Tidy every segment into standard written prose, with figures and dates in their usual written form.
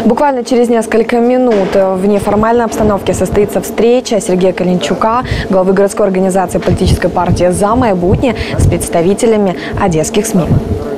Буквально через несколько минут в неформальной обстановке состоится встреча Сергея Калинчука, главы городской организации политической партии «За майбутнє», с представителями одесских СМИ.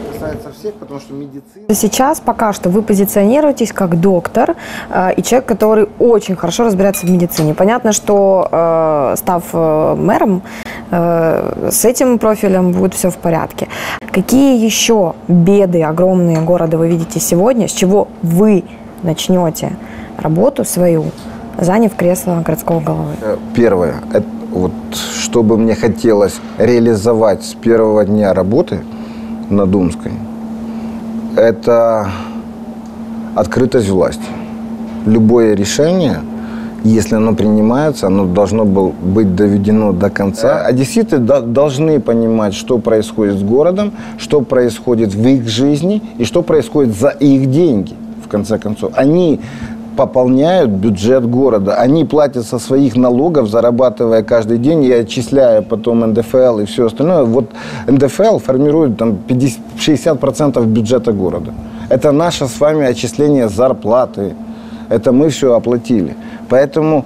Сейчас пока что вы позиционируетесь как доктор и человек, который очень хорошо разбирается в медицине. Понятно, что став мэром, с этим профилем будет все в порядке. Какие еще беды огромные города вы видите сегодня, с чего вы начнете работу свою, заняв кресло городского головы? Первое, вот, что бы мне хотелось реализовать с первого дня работы на Думской, это открытость власти. Любое решение, если оно принимается, оно должно быть доведено до конца. Одесситы должны понимать, что происходит с городом, что происходит в их жизни и что происходит за их деньги, в конце концов. Они пополняют бюджет города, они платят со своих налогов, зарабатывая каждый день и отчисляя потом НДФЛ и все остальное. Вот НДФЛ формирует там 60% бюджета города. Это наше с вами отчисление зарплаты. Это мы все оплатили. Поэтому,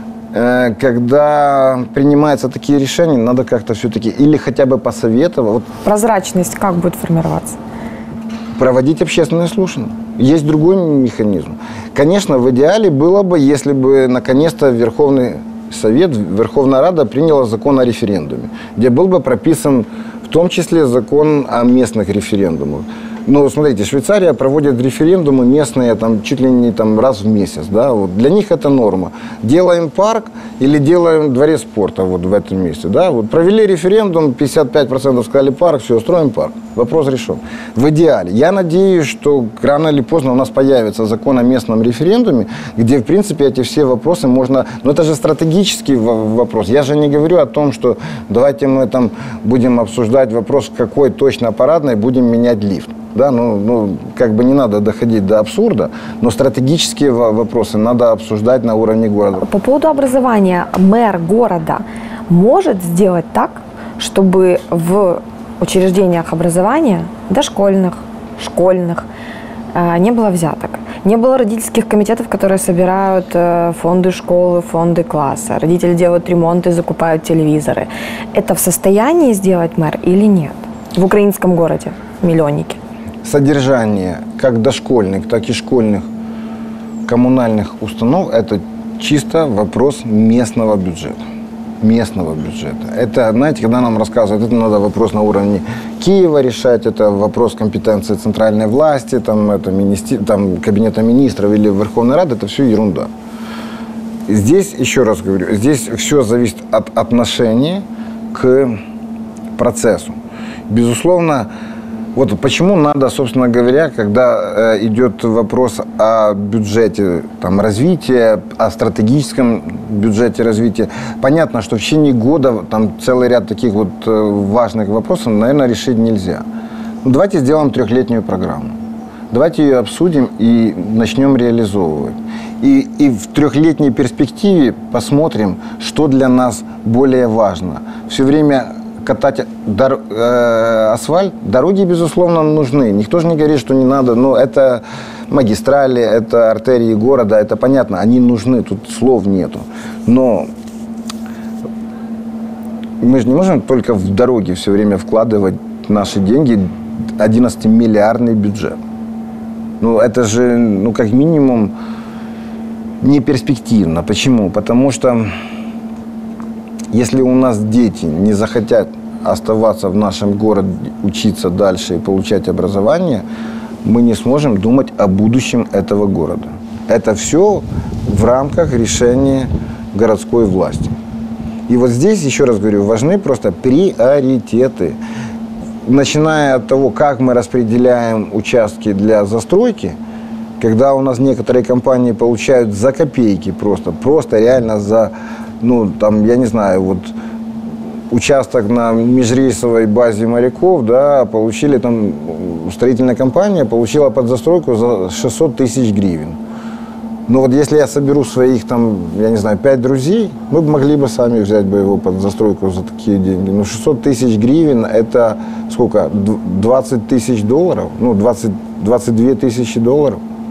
когда принимаются такие решения, надо как-то все-таки или хотя бы посоветовать. Вот, прозрачность как будет формироваться? Проводить общественные слушания. Есть другой механизм. Конечно, в идеале было бы, если бы наконец-то Верховный Совет, Верховная Рада приняла закон о референдуме, где был бы прописан в том числе закон о местных референдумах. Но смотрите, Швейцария проводит референдумы местные там, чуть ли не там, раз в месяц. Да? Вот для них это норма. Делаем парк или делаем дворец спорта вот в этом месте. Да? Вот провели референдум, 55% сказали парк, все, устроим парк. Вопрос решен. В идеале. Я надеюсь, что рано или поздно у нас появится закон о местном референдуме, где, в принципе, эти все вопросы можно... Но это же стратегический вопрос. Я же не говорю о том, что давайте мы там будем обсуждать вопрос, какой точно парадной будем менять лифт. Да, как бы не надо доходить до абсурда, но стратегические вопросы надо обсуждать на уровне города. По поводу образования, мэр города может сделать так, чтобы в учреждениях образования, дошкольных, школьных, не было взяток, не было родительских комитетов, которые собирают фонды школы, фонды класса, родители делают ремонт и закупают телевизоры. Это в состоянии сделать мэр или нет в украинском городе, миллионнике? Содержание как дошкольных, так и школьных коммунальных установ – это чисто вопрос местного бюджета. Местного бюджета. Это, знаете, когда нам рассказывают, это надо вопрос на уровне Киева решать, это вопрос компетенции центральной власти, там, там, Кабинета министров или Верховной Рады, это все ерунда. Здесь, еще раз говорю, здесь все зависит от отношения к процессу. Безусловно, вот почему надо, собственно говоря, когда идет вопрос о бюджете там, развития, о стратегическом бюджете развития, понятно, что в течение года там целый ряд таких вот важных вопросов, наверное, решить нельзя. Ну, давайте сделаем 3-летнюю программу. Давайте ее обсудим и начнем реализовывать. И в 3-летней перспективе посмотрим, что для нас более важно. Все время катать асфальт, дороги, безусловно, нужны. Никто же не говорит, что не надо, но это магистрали, это артерии города, это понятно, они нужны, тут слов нету. Но мы же не можем только в дороги все время вкладывать наши деньги, 11-миллиардный бюджет. Ну, это же, ну, как минимум, не перспективно. Почему? Потому что если у нас дети не захотят оставаться в нашем городе, учиться дальше и получать образование, мы не сможем думать о будущем этого города. Это все в рамках решения городской власти. И вот здесь, еще раз говорю, важны просто приоритеты. Начиная от того, как мы распределяем участки для застройки, когда у нас некоторые компании получают за копейки просто реально за, ну, там, я не знаю, вот участок на межрейсовой базе моряков, да, получили там, строительная компания получила под застройку за 600 тысяч гривен. Но вот если я соберу своих, там, я не знаю, 5 друзей, мы могли бы сами взять бы его под застройку за такие деньги. Но 600 тысяч гривен – это сколько? 20 тысяч долларов? Ну, 22 тысячи долларов.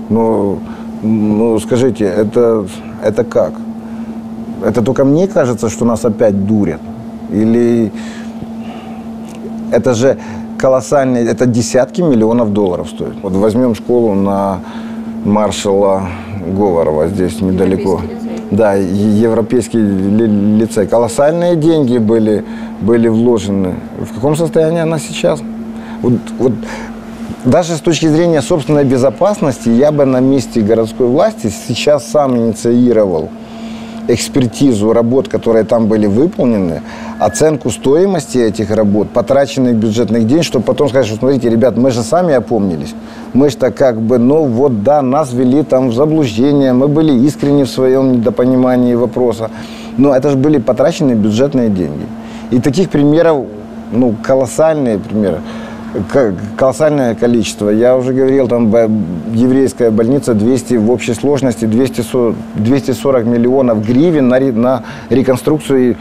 Ну, скажите, это как? Это только мне кажется, что нас опять дурят? Или это же колоссальные, это десятки миллионов долларов стоит. Вот возьмем школу на маршала Говорова, здесь недалеко. Да, европейский лицей. Колоссальные деньги были вложены. В каком состоянии она сейчас? Вот даже с точки зрения собственной безопасности я бы на месте городской власти сейчас сам инициировал экспертизу работ, которые там были выполнены, оценку стоимости этих работ, потраченных бюджетных денег, чтобы потом сказать, что смотрите, ребят, мы же сами опомнились. Мы же-то как бы, нас ввели там в заблуждение, мы были искренни в своем недопонимании вопроса. Но это же были потрачены бюджетные деньги. И таких примеров, колоссальные примеры. Колоссальное количество. Я уже говорил, там еврейская больница, в общей сложности 240 миллионов гривен на реконструкцию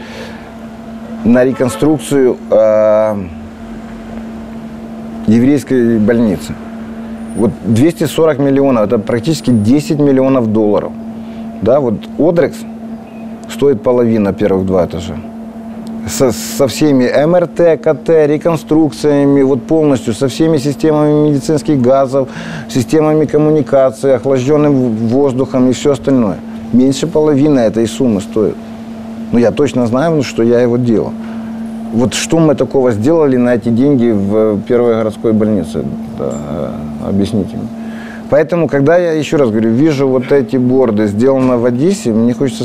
еврейской больницы. Вот 240 миллионов, это практически 10 миллионов долларов. Да, вот Одрекс стоит половина первых 2 этажа. Со всеми МРТ, КТ, реконструкциями, вот полностью, со всеми системами медицинских газов, системами коммуникации, охлажденным воздухом и все остальное. Меньше половины этой суммы стоит. Я точно знаю, что я его делал. Вот что мы такого сделали на эти деньги в первой городской больнице? Да, объясните мне. Поэтому, когда я, еще раз говорю, вижу вот эти борды, сделаны в Одессе, мне хочется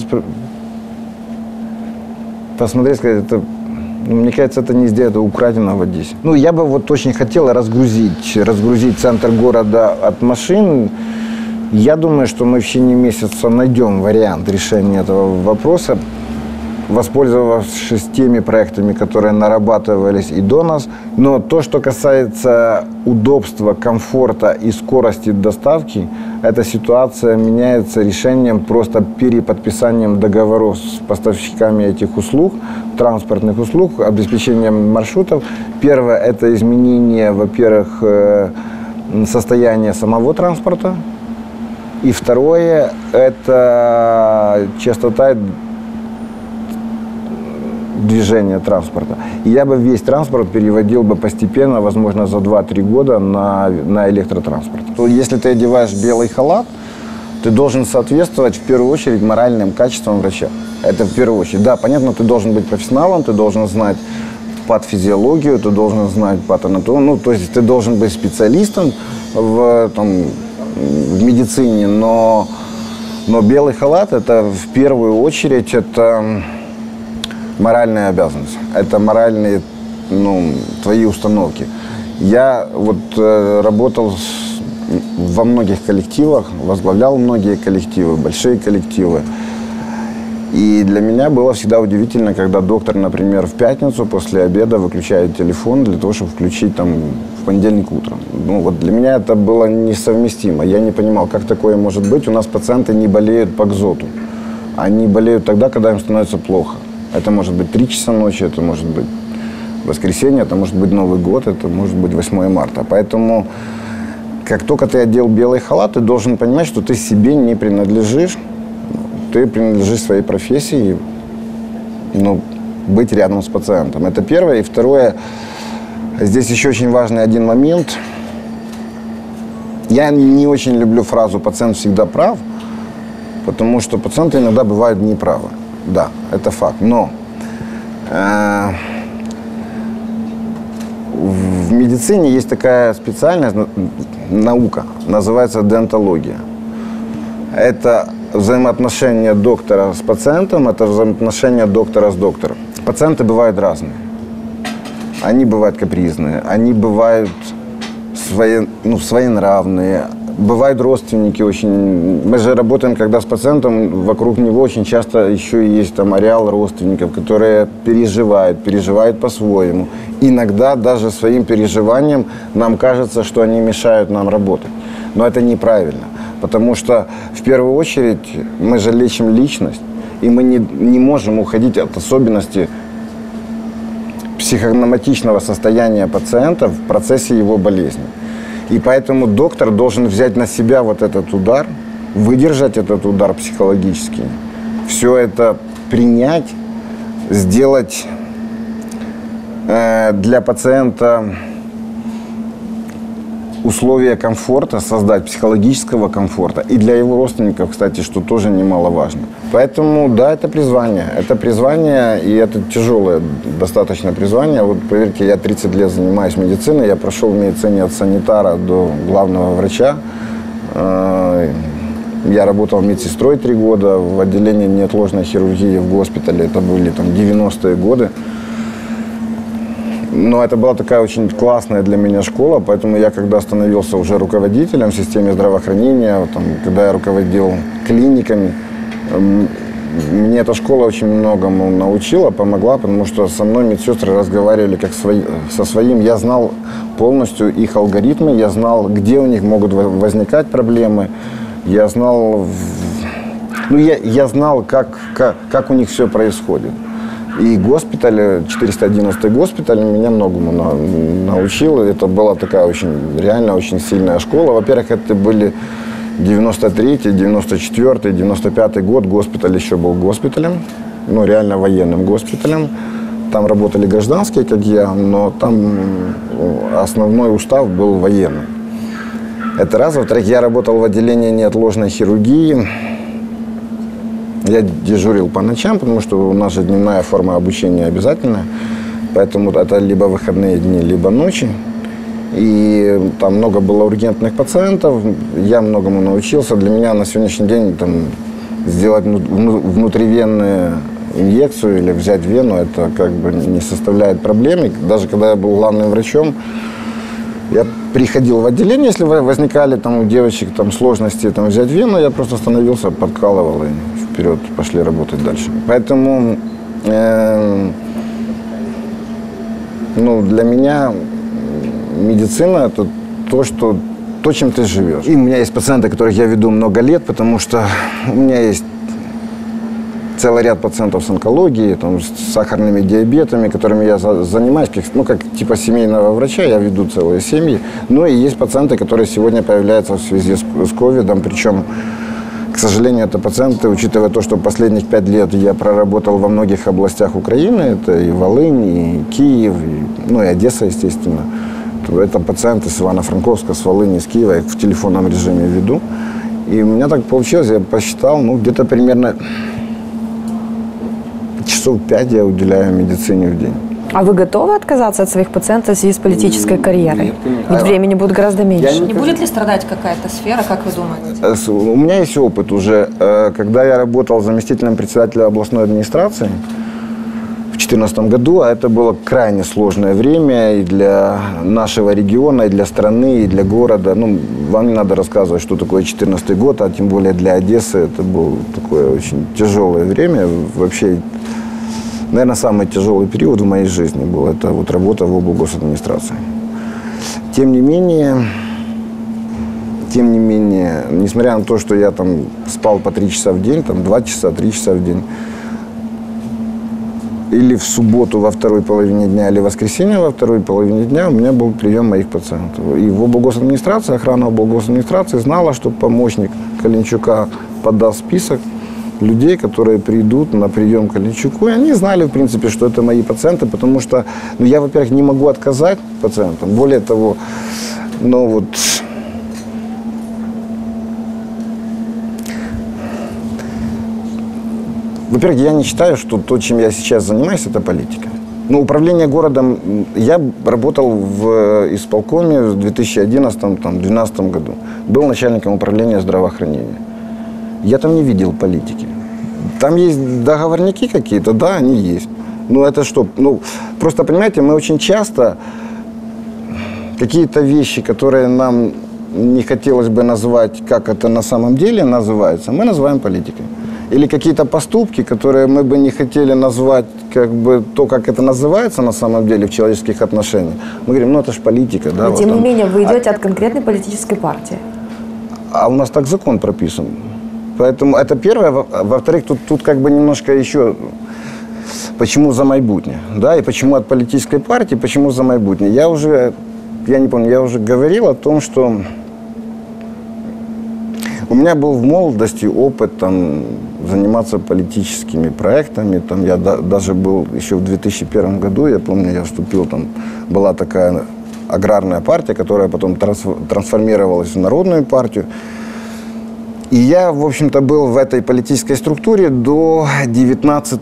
посмотреть, сказать, мне кажется, это не сделано, это украдено в Одессе. Я бы вот очень хотел разгрузить центр города от машин. Я думаю, что мы в течение месяца найдем вариант решения этого вопроса, воспользовавшись теми проектами, которые нарабатывались и до нас. Но то, что касается удобства, комфорта и скорости доставки, эта ситуация меняется решением, просто переподписанием договоров с поставщиками этих услуг, транспортных услуг, обеспечением маршрутов. Первое – это изменение, во-первых, состояния самого транспорта. И второе – это частота движения транспорта. И я бы весь транспорт переводил бы постепенно, возможно, за 2-3 года на электротранспорт. Если ты одеваешь белый халат, ты должен соответствовать в первую очередь моральным качествам врача. Это в первую очередь. Да, понятно, ты должен быть профессионалом, ты должен знать патофизиологию, ты должен знать патоанатомию, то есть ты должен быть специалистом в медицине, но белый халат это в первую очередь это моральная обязанность, это моральные твои установки. Я работал во многих коллективах, возглавлял многие коллективы, большие коллективы. И для меня было всегда удивительно, когда доктор, например, в пятницу после обеда выключает телефон для того, чтобы включить в понедельник утром. Для меня это было несовместимо. Я не понимал, как такое может быть. У нас пациенты не болеют по КЗОТу. Они болеют тогда, когда им становится плохо. Это может быть 3 часа ночи, это может быть воскресенье, это может быть Новый год, это может быть 8 марта. Поэтому, как только ты одел белый халат, ты должен понимать, что ты себе не принадлежишь. Ты принадлежишь своей профессии, быть рядом с пациентом. Это первое. И второе, здесь еще очень важный один момент. Я не очень люблю фразу «пациент всегда прав», потому что пациенты иногда бывают неправы. Да, это факт. Но в медицине есть такая специальность, наука, называется дентология. Это взаимоотношения доктора с пациентом, это взаимоотношения доктора с доктором. Пациенты бывают разные. Они бывают капризные, они бывают своенравные, бывают родственники очень. Мы же работаем, когда с пациентом, вокруг него очень часто еще есть ареал родственников, которые переживают по-своему. Иногда даже своим переживанием нам кажется, что они мешают нам работать. Но это неправильно. Потому что, в первую очередь, мы же лечим личность, и мы не можем уходить от особенностей психосоматичного состояния пациента в процессе его болезни. И поэтому доктор должен взять на себя вот этот удар, выдержать этот удар психологический, все это принять, сделать для пациента условия комфорта, создать психологического комфорта. И для его родственников, кстати, что тоже немаловажно. Поэтому, да, это призвание. Это призвание, и это тяжелое достаточно призвание. Вот, поверьте, я 30 лет занимаюсь медициной, я прошел в медицине от санитара до главного врача. Я работал медсестрой 3 года в отделении неотложной хирургии в госпитале. Это были там 90-е годы. Но это была такая очень классная для меня школа, поэтому я, когда становился уже руководителем в системе здравоохранения, там, когда я руководил клиниками, мне эта школа очень многому научила, помогла, потому что со мной медсестры разговаривали как со своим. Я знал полностью их алгоритмы, я знал, где у них могут возникать проблемы, я знал, я знал, как у них все происходит. И госпиталь, 411-й госпиталь меня многому научил. Это была такая очень, реально очень сильная школа. Во-первых, это были 93-й, 94-й, 95-й год. Госпиталь еще был госпиталем, ну, реально военным госпиталем. Там работали гражданские, как я, но там основной устав был военный. Это раз. Во-вторых, я работал в отделении неотложной хирургии. Я дежурил по ночам, потому что у нас же дневная форма обучения обязательная. Поэтому это либо выходные дни, либо ночи. И там много было ургентных пациентов. Я многому научился. Для меня на сегодняшний день там, сделать внутривенную инъекцию или взять вену, это как бы не составляет проблем. И даже когда я был главным врачом, я приходил в отделение, если возникали там у девочек там, сложности там, взять вену, я просто становился, подкалывал и вперед пошли работать дальше. Поэтому для меня медицина – это то, чем ты живешь. И у меня есть пациенты, которых я веду много лет, потому что у меня есть целый ряд пациентов с онкологией, там, с сахарными диабетами, которыми я занимаюсь, как типа семейного врача, я веду целые семьи. Ну и есть пациенты, которые сегодня появляются в связи с ковидом, причем, к сожалению, это пациенты, учитывая то, что последних 5 лет я проработал во многих областях Украины, это и Волынь, и Киев, и Одесса, естественно. Это пациенты с Ивано-Франковска, с Волыни, с Киева, я их в телефонном режиме веду. И у меня так получилось, я посчитал, где-то примерно часов 5 я уделяю медицине в день. А вы готовы отказаться от своих пациентов в связи с политической карьерой? Ведь времени будет гораздо меньше. Не будет ли страдать какая-то сфера, как вы думаете? У меня есть опыт уже. Когда я работал заместителем председателя областной администрации в 2014 году, а это было крайне сложное время и для нашего региона, и для страны, и для города. Вам не надо рассказывать, что такое 2014 год, а тем более для Одессы это было такое очень тяжелое время. Вообще, наверное, самый тяжелый период в моей жизни был. Это вот работа в облгосадминистрации. Тем не менее, несмотря на то, что я там спал по 3 часа в день, там 2 часа, 3 часа в день, или в субботу во второй половине дня, или в воскресенье во второй половине дня у меня был прием моих пациентов. И в облгосадминистрации, охрана облгосадминистрации знала, что помощник Калинчука подаст список людей, которые придут на прием к Калинчуку. И они знали, в принципе, что это мои пациенты, потому что, я, во-первых, не могу отказать пациентам. Более того, во-первых, я не считаю, что то, чем я сейчас занимаюсь, это политика. Управление городом, я работал в исполкоме в 2011-2012 году. Был начальником управления здравоохранения. Я там не видел политики. Там есть договорники какие-то, да, они есть. Это что? Просто, понимаете, мы очень часто какие-то вещи, которые нам не хотелось бы назвать, как это на самом деле называется, мы называем политикой. Или какие-то поступки, которые мы бы не хотели назвать, то, как это называется на самом деле в человеческих отношениях. Мы говорим, это же политика. Да, но тем не менее, вы идете от конкретной политической партии. А у нас так закон прописан. Поэтому это первое. Во-вторых, тут немножко еще, почему за майбутнє, да, и почему от политической партии, почему за майбутнє. Я уже я не помню, я уже говорил о том, что у меня был в молодости опыт там, заниматься политическими проектами. Там, я даже был еще в 2001 году, я помню, я вступил, там была такая аграрная партия, которая потом трансформировалась в народную партию. И я, в общем-то, был в этой политической структуре до 19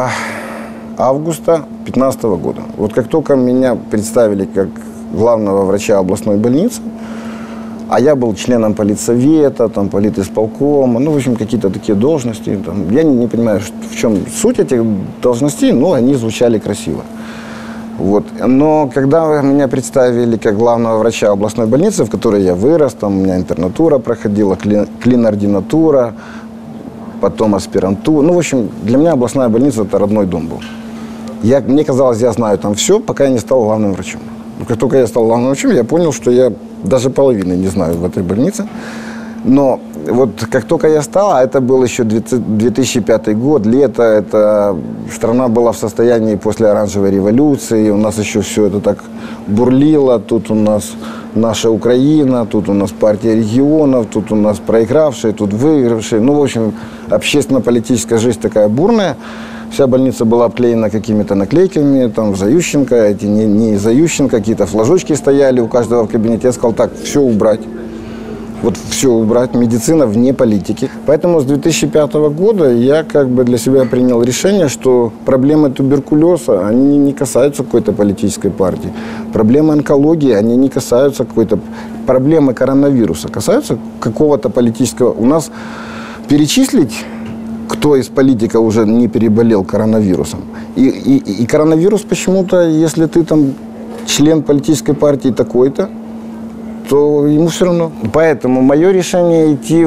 августа 2015 года. Вот как только меня представили как главного врача областной больницы, а я был членом политсовета, там, политисполкома, ну, в общем, какие-то такие должности. Там. Я не понимаю, в чем суть этих должностей, но они звучали красиво. Вот. Но когда меня представили как главного врача областной больницы, в которой я вырос, там у меня интернатура проходила, клин-ординатура, потом аспирантура. Ну, в общем, для меня областная больница – это родной дом был. Мне казалось, я знаю там все, пока я не стал главным врачом. Как только я стал главным врачом, я понял, что я даже половины не знаю в этой больнице. Но вот как только я стал, а это был еще 2005 год, лето, это страна была в состоянии после оранжевой революции, у нас еще все это так бурлило, тут у нас наша Украина, тут у нас партия регионов, тут у нас проигравшие, тут выигравшие. Ну, в общем, общественно-политическая жизнь такая бурная. Вся больница была обклеена какими-то наклейками, там, за Ющенко, эти не за Ющенко, какие-то флажочки стояли у каждого в кабинете. Я сказал, так, все убрать. Вот все убрать, медицина вне политики. Поэтому с 2005 года я как бы для себя принял решение, что проблемы туберкулеза, они не касаются какой-то политической партии. Проблемы онкологии, они не касаются какой-то... Проблемы коронавируса касаются какого-то политического... У нас перечислить, кто из политиков уже не переболел коронавирусом. И коронавирус почему-то, если ты там член политической партии такой-то, то ему все равно. Поэтому мое решение идти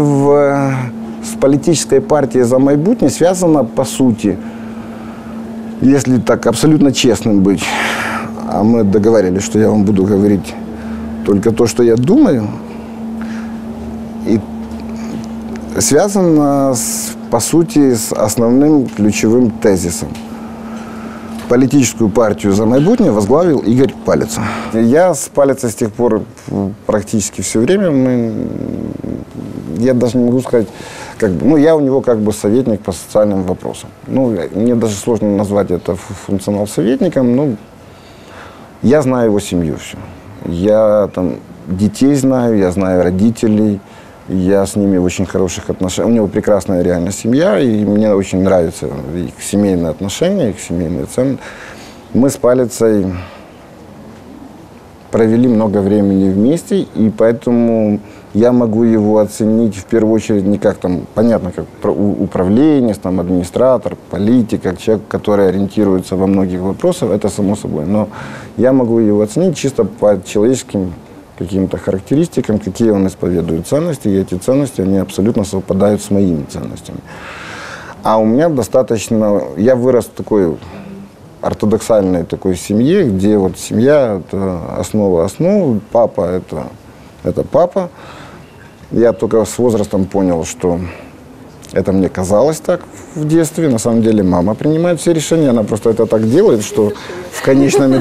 с политической партией «За майбутнє» связано, по сути, если так абсолютно честным быть, а мы договорились, что я вам буду говорить только то, что я думаю, и связано, по сути, с основным ключевым тезисом. Политическую партию «За майбутнє» возглавил Игорь Палица. Я с Палицей с тех пор практически все время, я даже не могу сказать, я у него как бы советник по социальным вопросам. Ну, мне даже сложно назвать это функционал советником, но я знаю его семью все. Я там детей знаю, я знаю родителей, я с ними в очень хороших отношениях. У него прекрасная реально семья, и мне очень нравятся их семейные отношения, их семейные ценности. Мы с Палицей провели много времени вместе, и поэтому я могу его оценить в первую очередь не как там, понятно, как управленец, там, администратор, политик, как человек, который ориентируется во многих вопросах, это само собой. Но я могу его оценить чисто по человеческим каким-то характеристикам, какие он исповедует ценности, и эти ценности, они абсолютно совпадают с моими ценностями. А у меня достаточно... Я вырос в такой ортодоксальной такой семье, где вот семья – это основа основ, папа – это папа. Я только с возрастом понял, что это мне казалось так в детстве. На самом деле мама принимает все решения, она просто это так делает, что в конечном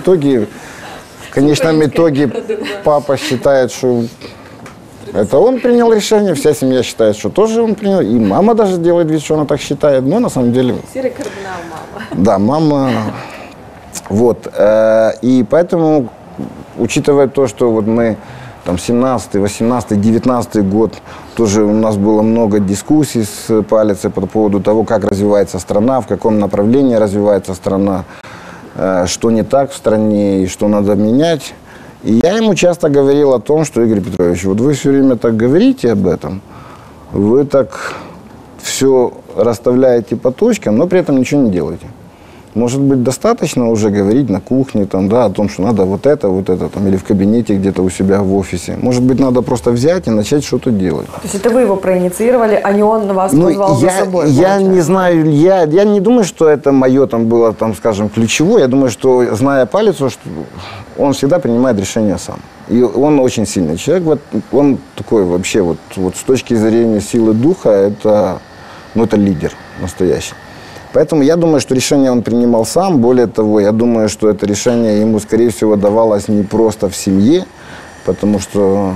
итоге папа считает, что это он принял решение, вся семья считает, что тоже он принял, и мама даже делает вид, что она так считает, но на самом деле... Серый кардинал мама. Да, мама... Вот. И поэтому, учитывая то, что вот мы там 17-й, 18-й, 19-й год, тоже у нас было много дискуссий с Палицей по поводу того, как развивается страна, в каком направлении развивается страна, что не так в стране и что надо менять. И я ему часто говорил о том, что, Игорь Петрович, вот вы все время так говорите об этом, вы так все расставляете по точкам, но при этом ничего не делаете. Может быть, достаточно уже говорить на кухне там, да, о том, что надо вот это, там, или в кабинете где-то у себя в офисе. Может быть, надо просто взять и начать что-то делать. То есть это вы его проинициировали, а не он вас позвал за собой? Я не знаю, я не думаю, что это мое там было, там, скажем, ключевое. Я думаю, что, зная Палицу, что он всегда принимает решения сам. И он очень сильный человек. Вот, он такой вообще, вот с точки зрения силы духа, это лидер настоящий. Поэтому я думаю, что решение он принимал сам. Более того, я думаю, что это решение ему, скорее всего, давалось не просто в семье, потому что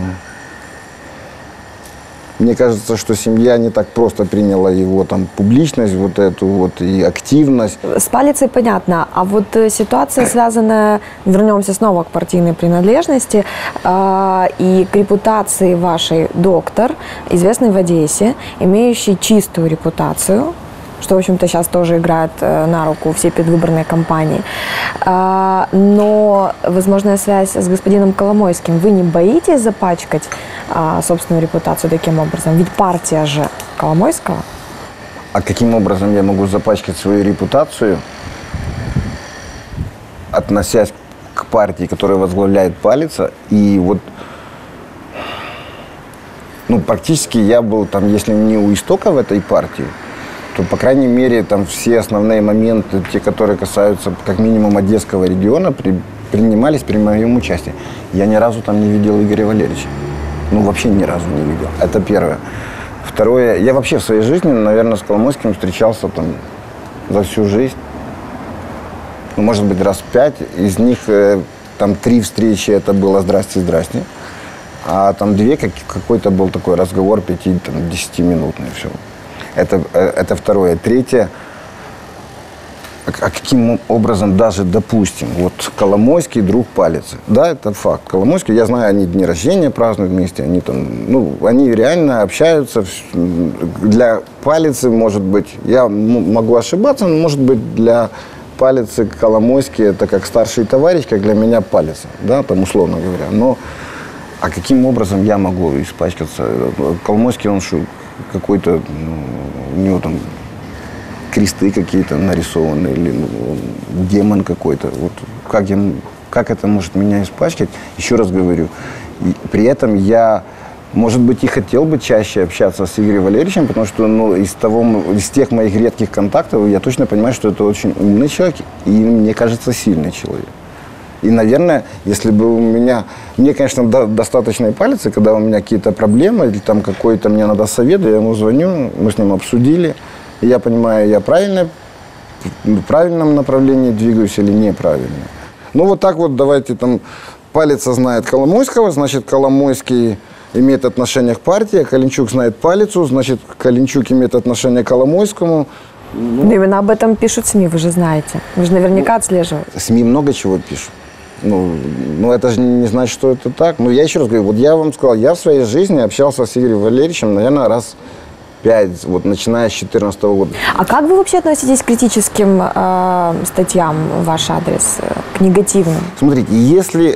мне кажется, что семья не так просто приняла его там публичность, вот эту вот и активность. С Палицей понятно, а вот ситуация, связанная, вернемся снова к партийной принадлежности и к репутации вашей, доктор, известный в Одессе, имеющий чистую репутацию, что, в общем-то, сейчас тоже играет на руку всей предвыборной кампании. Но возможная связь с господином Коломойским. Вы не боитесь запачкать собственную репутацию таким образом? Ведь партия же Коломойского. А каким образом я могу запачкать свою репутацию, относясь к партии, которая возглавляет Палица? И вот, ну, практически я был там, если не у истоков этой партии, то, по крайней мере, там все основные моменты, те, которые касаются как минимум Одесского региона, принимались при моем участии. Я ни разу там не видел Игоря Валерьевича. Ну, вообще ни разу не видел. Это первое. Второе, я вообще в своей жизни, наверное, с Коломойским встречался там за всю жизнь. Ну, может быть, раз 5. Из них там 3 встречи это было «здрасте, здрасте». А там 2 какой-то был такой разговор 5-10-минутный, все. Это второе. Третье, а каким образом даже, допустим, вот Коломойский друг Палицы. Да, это факт. Коломойский, я знаю, они дни рождения празднуют вместе, они там, ну, они реально общаются. Для Палицы, может быть, я могу ошибаться, но, может быть, для Палицы Коломойский это как старший товарищ, как для меня Палица, да, там, условно говоря. Но, а каким образом я могу испачкаться? Коломойский, он какой-то, ну, у него там кресты какие-то нарисованы, или демон какой-то. Вот как это может меня испачкать? Еще раз говорю, при этом я, может быть, и хотел бы чаще общаться с Игорем Валерьевичем, потому что, ну, из тех моих редких контактов я точно понимаю, что это очень умный человек и, мне кажется, сильный человек. И, наверное, если бы у меня... Мне, конечно, достаточно и Палицы, когда у меня какие-то проблемы, или там какой-то мне надо совет, я ему звоню, мы с ним обсудили. И я понимаю, я в правильном направлении двигаюсь или неправильно. Ну, вот так вот давайте там... Палица знает Коломойского, значит, Коломойский имеет отношение к партии, Калинчук знает Палицу, значит, Калинчук имеет отношение к Коломойскому. Ну, именно об этом пишут СМИ, вы же знаете. Вы же наверняка отслеживаете. СМИ много чего пишут. Ну, это же не значит, что это так. Но я еще раз говорю, вот я вам сказал, я в своей жизни общался с Игорем Валерьевичем, наверное, раз 5, вот начиная с 2014 года. А как вы вообще относитесь к критическим статьям в ваш адрес, к негативным? Смотрите, если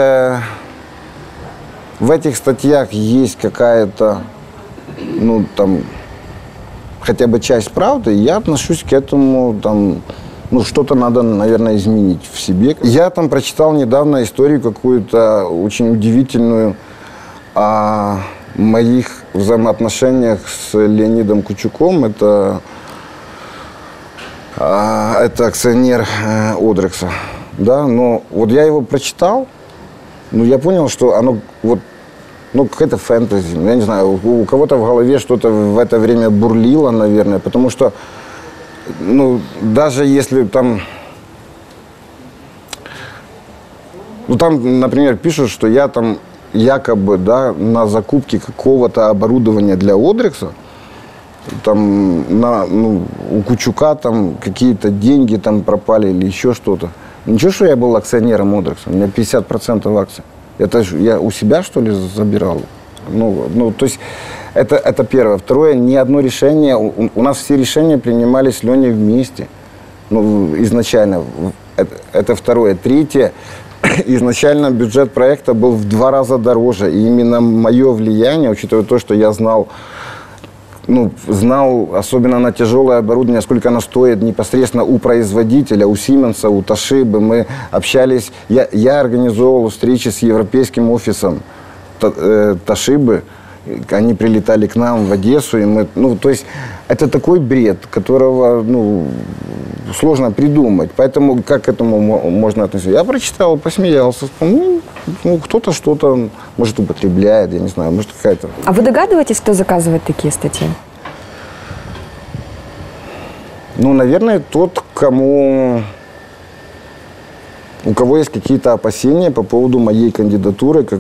в этих статьях есть какая-то, ну, там, хотя бы часть правды, я отношусь к этому, там, ну, что-то надо, наверное, изменить в себе. Я там прочитал недавно историю какую-то очень удивительную о моих взаимоотношениях с Леонидом Кучуком. Это акционер Одрекса. Да, но вот я его прочитал, ну, я понял, что оно вот, ну, какая-то фэнтези. Я не знаю, у кого-то в голове что-то в это время бурлило, наверное, потому что, ну, даже если там, ну, там, например, пишут, что я там якобы, да, на закупке какого-то оборудования для Одрекса, там, у Кучука там какие-то деньги там пропали или еще что-то. Ничего, что я был акционером Одрекса, у меня 50% акций. Это я у себя, что ли, забирал? Ну, то есть, это первое. Второе, ни одно решение, у нас все решения принимались с Леней вместе. Ну, изначально. Это второе. Третье, изначально бюджет проекта был в 2 раза дороже. И именно мое влияние, учитывая то, что я знал, особенно на тяжелое оборудование, сколько оно стоит непосредственно у производителя, у Сименса, у Тошибы. Мы общались, я организовывал встречи с европейским офисом Тошибы. Они прилетали к нам в Одессу, и мы, то есть это такой бред, которого, сложно придумать. Поэтому как к этому можно относиться? Я прочитал, посмеялся, кто-то что-то, может, употребляет, я не знаю, может, какая-то... А вы догадываетесь, кто заказывает такие статьи? Наверное, тот, у кого есть какие-то опасения по поводу моей кандидатуры,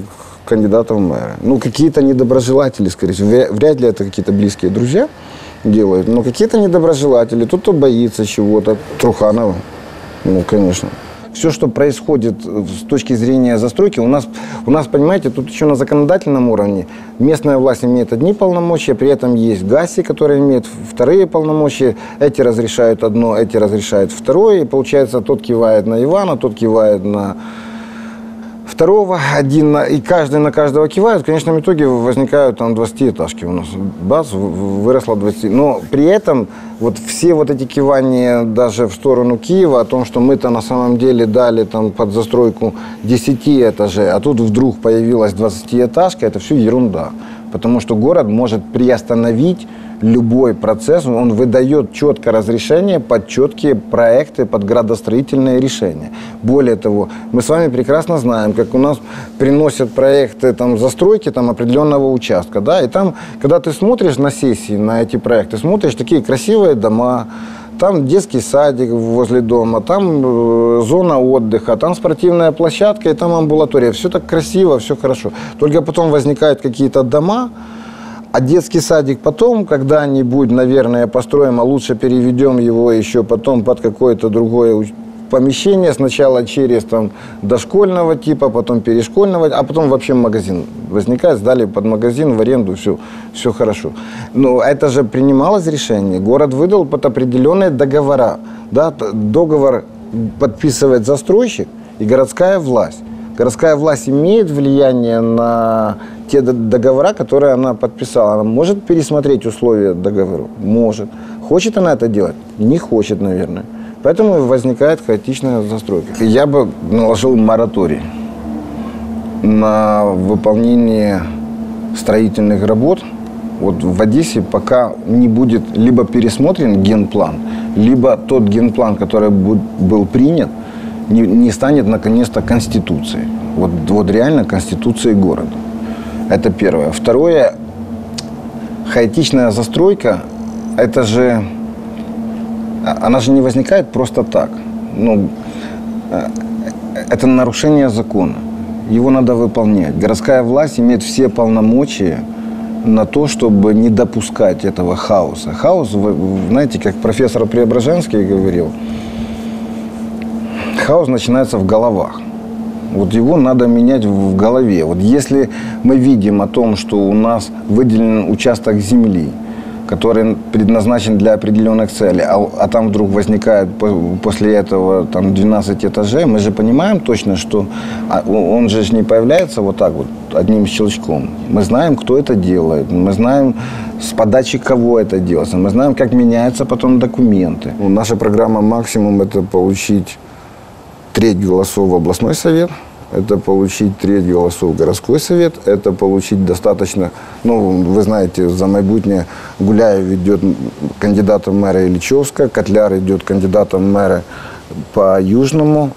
кандидатов в мэры. Ну, какие-то недоброжелатели, скорее всего, вряд ли это какие-то близкие друзья делают, но какие-то недоброжелатели, тот, кто боится чего-то, Труханова, ну, конечно. Все, что происходит с точки зрения застройки, у нас, понимаете, тут еще на законодательном уровне местная власть имеет одни полномочия, при этом есть ГАСИ, которые имеют вторые полномочия, эти разрешают одно, эти разрешают второе, и получается, тот кивает на Ивана, тот кивает на второго, и каждый на каждого кивает. В конечном итоге возникают там 20-этажки у нас. Бац, выросло 20. Но при этом вот все вот эти кивания даже в сторону Киева о том, что мы-то на самом деле дали там под застройку 10 этажей, а тут вдруг появилась 20-этажка, это все ерунда. Потому что город может приостановить любой процесс, он выдает четкое разрешение под четкие проекты, под градостроительные решения. Более того, мы с вами прекрасно знаем, как у нас приносят проекты там, застройки там, определенного участка. Да? И там, когда ты смотришь на сессии, на эти проекты, смотришь такие красивые дома, там детский садик возле дома, там зона отдыха, там спортивная площадка и там амбулатория. Все так красиво, все хорошо. Только потом возникают какие-то дома, а детский садик потом, когда-нибудь, наверное, построим, а лучше переведем его еще потом под какое-то другое помещение. Сначала через там, дошкольного типа, потом перешкольного, а потом вообще магазин возникает, сдали под магазин в аренду, все хорошо. Но это же принималось решение. Город выдал под определенные договора. Да? Договор подписывает застройщик и городская власть. Городская власть имеет влияние на те договора, которые она подписала. Она может пересмотреть условия договора? Может. Хочет она это делать? Не хочет, наверное. Поэтому возникает хаотичная застройка. Я бы наложил мораторий на выполнение строительных работ. Вот в Одессе пока не будет либо пересмотрен генплан, либо тот генплан, который был принят, не станет наконец-то Конституцией. Вот реально Конституцией города. Это первое. Второе, хаотичная застройка, это же, она же не возникает просто так. Ну, это нарушение закона. Его надо выполнять. Городская власть имеет все полномочия на то, чтобы не допускать этого хаоса. Хаос, вы знаете, как профессор Преображенский говорил, хаос начинается в головах. Вот его надо менять в голове. Вот если мы видим о том, что у нас выделен участок земли, который предназначен для определенных целей, а там вдруг возникает после этого там 12 этажей, мы же понимаем точно, что он же не появляется вот так вот, одним щелчком. Мы знаем, кто это делает, мы знаем, с подачи кого это делается, мы знаем, как меняются потом документы. Наша программа «Максимум» – это получить треть голосов в областной совет, это получить треть голосов в городской совет, это получить достаточно, ну, вы знаете, за майбутнее Гуляев идет кандидатом в мэра Ильичевска, Котляр идет кандидатом в мэра по Южному.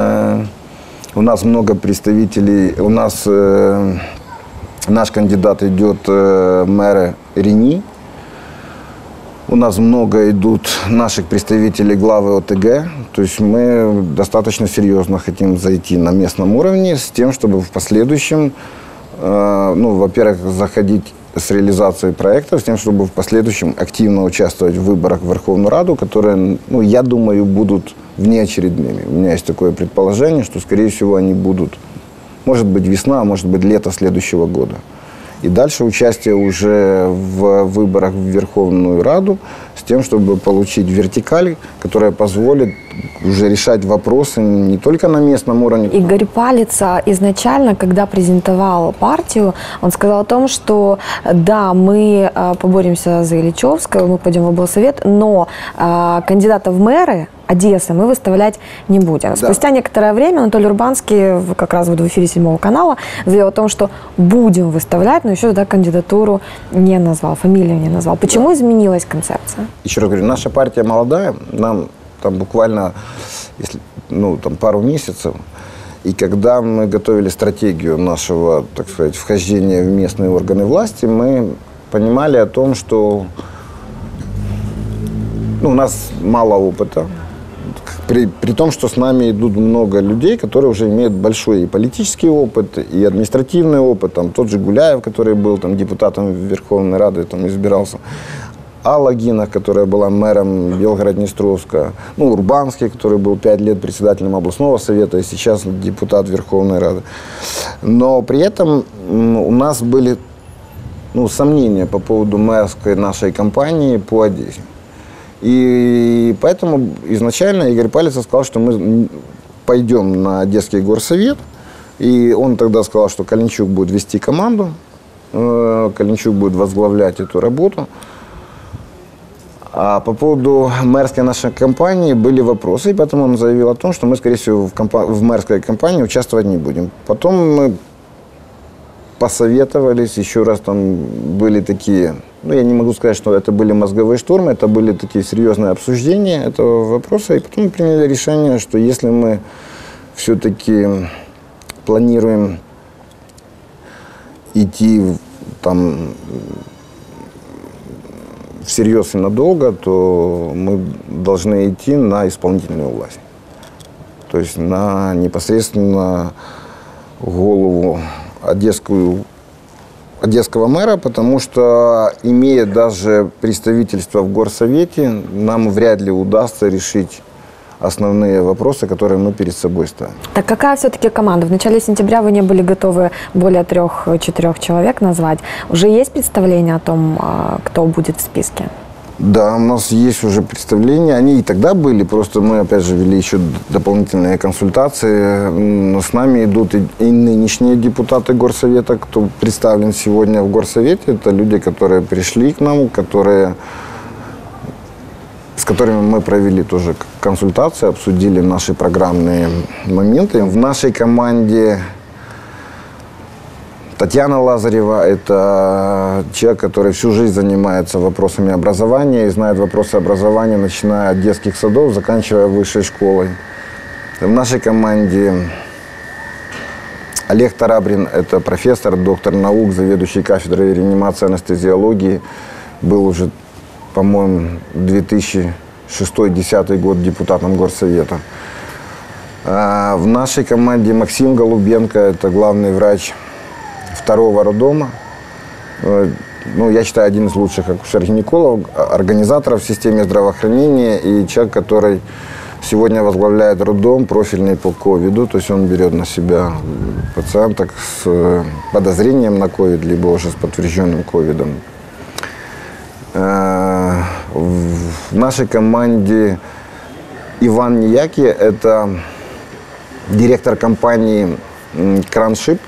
У нас много представителей, у нас наш кандидат идет в мэра Рени. У нас много идут наших представителей главы ОТГ. То есть мы достаточно серьезно хотим зайти на местном уровне с тем, чтобы в последующем, ну, во-первых, заходить с реализацией проектов, с тем, чтобы в последующем активно участвовать в выборах в Верховную Раду, которые, ну, я думаю, будут внеочередными. У меня есть такое предположение, что, скорее всего, они будут, может быть, весна, а может быть, лето следующего года. И дальше участие уже в выборах в Верховную Раду с тем, чтобы получить вертикаль, которая позволит уже решать вопросы не только на местном уровне. Игорь Палица изначально, когда презентовал партию, он сказал о том, что да, мы поборемся за Ильичевского, мы пойдем в облсовет, но кандидата в мэры Одессы мы выставлять не будем. Да. Спустя некоторое время Анатолий Урбанский, как раз в эфире 7 канала, заявил о том, что будем выставлять, но еще тогда кандидатуру не назвал, фамилию не назвал. Почему изменилась концепция? Еще раз говорю, наша партия молодая, нам там буквально там, пару месяцев. И когда мы готовили стратегию нашего, так сказать, вхождения в местные органы власти, мы понимали о том, что у нас мало опыта. При том, что с нами идут много людей, которые уже имеют большой и политический опыт, и административный опыт. Там, тот же Гуляев, который был там, депутатом Верховной Рады, там, избирался. Алла Гина, которая была мэром Белгород-Днестровска. Ну, Урбанский, который был 5 лет председателем областного совета и сейчас депутат Верховной Рады. Но при этом у нас были сомнения по поводу мэрской нашей кампании по Одессе. И поэтому изначально Игорь Палицын сказал, что мы пойдем на Одесский горсовет. И он тогда сказал, что Калинчук будет вести команду, Калинчук будет возглавлять эту работу. А по поводу мэрской нашей кампании были вопросы, и поэтому он заявил о том, что мы, скорее всего, в мэрской кампании участвовать не будем. Потом мы посоветовались, еще раз там были такие, я не могу сказать, что это были мозговые штурмы, это были такие серьезные обсуждения этого вопроса, и потом мы приняли решение, что если мы все-таки планируем идти там всерьез и надолго, то мы должны идти на исполнительную власть. То есть на непосредственно голову одесского мэра, потому что, имея даже представительство в горсовете, нам вряд ли удастся решить основные вопросы, которые мы перед собой ставим. Так какая все-таки команда? В начале сентября вы не были готовы более 3-4 человек назвать. Уже есть представление о том, кто будет в списке? Да, у нас есть уже представления. Они и тогда были, просто мы, опять же, вели еще дополнительные консультации. Но с нами идут и нынешние депутаты горсовета, кто представлен сегодня в горсовете. Это люди, которые пришли к нам, с которыми мы провели тоже консультации, обсудили наши программные моменты. В нашей команде Татьяна Лазарева – это человек, который всю жизнь занимается вопросами образования и знает вопросы образования, начиная от детских садов, заканчивая высшей школой. В нашей команде Олег Тарабрин – это профессор, доктор наук, заведующий кафедрой реанимации и анестезиологии. Был уже, по-моему, 2006-2010 год депутатом горсовета. В нашей команде Максим Голубенко – это главный врач 2-го роддома. Я считаю, один из лучших акушер-гинекологов, организаторов в системе здравоохранения и человек, который сегодня возглавляет роддом профильный по ковиду. То есть он берет на себя пациенток с подозрением на ковид, либо уже с подтвержденным ковидом. В нашей команде Иван Нияки – это директор компании «Краншип».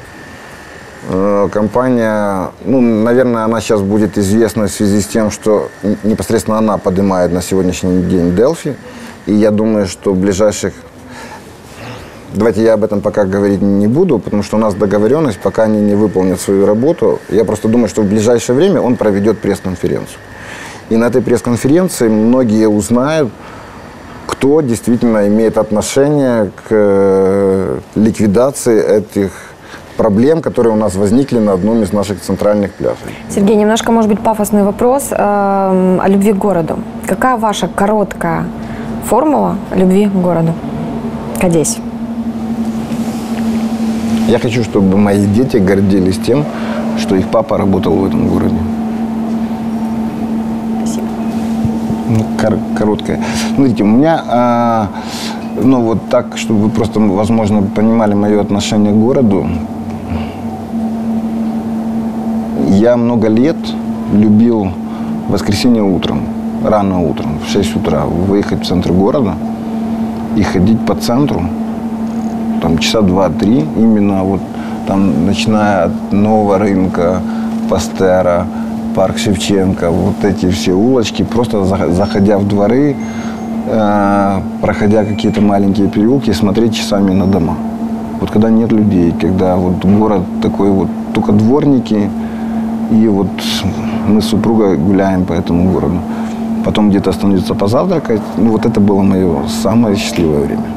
Компания, наверное, она сейчас будет известна в связи с тем, что непосредственно она поднимает на сегодняшний день Delphi. И я думаю, что в ближайших... Давайте я об этом пока говорить не буду, потому что у нас договоренность, пока они не выполнят свою работу. Я просто думаю, что в ближайшее время он проведет пресс-конференцию. И на этой пресс-конференции многие узнают, кто действительно имеет отношение к ликвидации этих проблем, которые у нас возникли на одном из наших центральных пляжей. Сергей, немножко, может быть, пафосный вопрос о любви к городу. Какая ваша короткая формула любви к городу, к Одессе? Я хочу, чтобы мои дети гордились тем, что их папа работал в этом городе. Спасибо. Короткая. Смотрите, у меня, вот так, чтобы вы просто, возможно, понимали мое отношение к городу. Я много лет любил в воскресенье утром, рано утром, в 6 утра, выехать в центр города и ходить по центру, там часа 2-3, именно вот там, начиная от Нового рынка, Пастера, парк Шевченко, вот эти все улочки, просто заходя в дворы, проходя какие-то маленькие переулки, смотреть часами на дома. Вот когда нет людей, когда вот город такой вот, только дворники, и вот мы с супругой гуляем по этому городу. Потом где-то остановиться позавтракать. Вот это было мое самое счастливое время.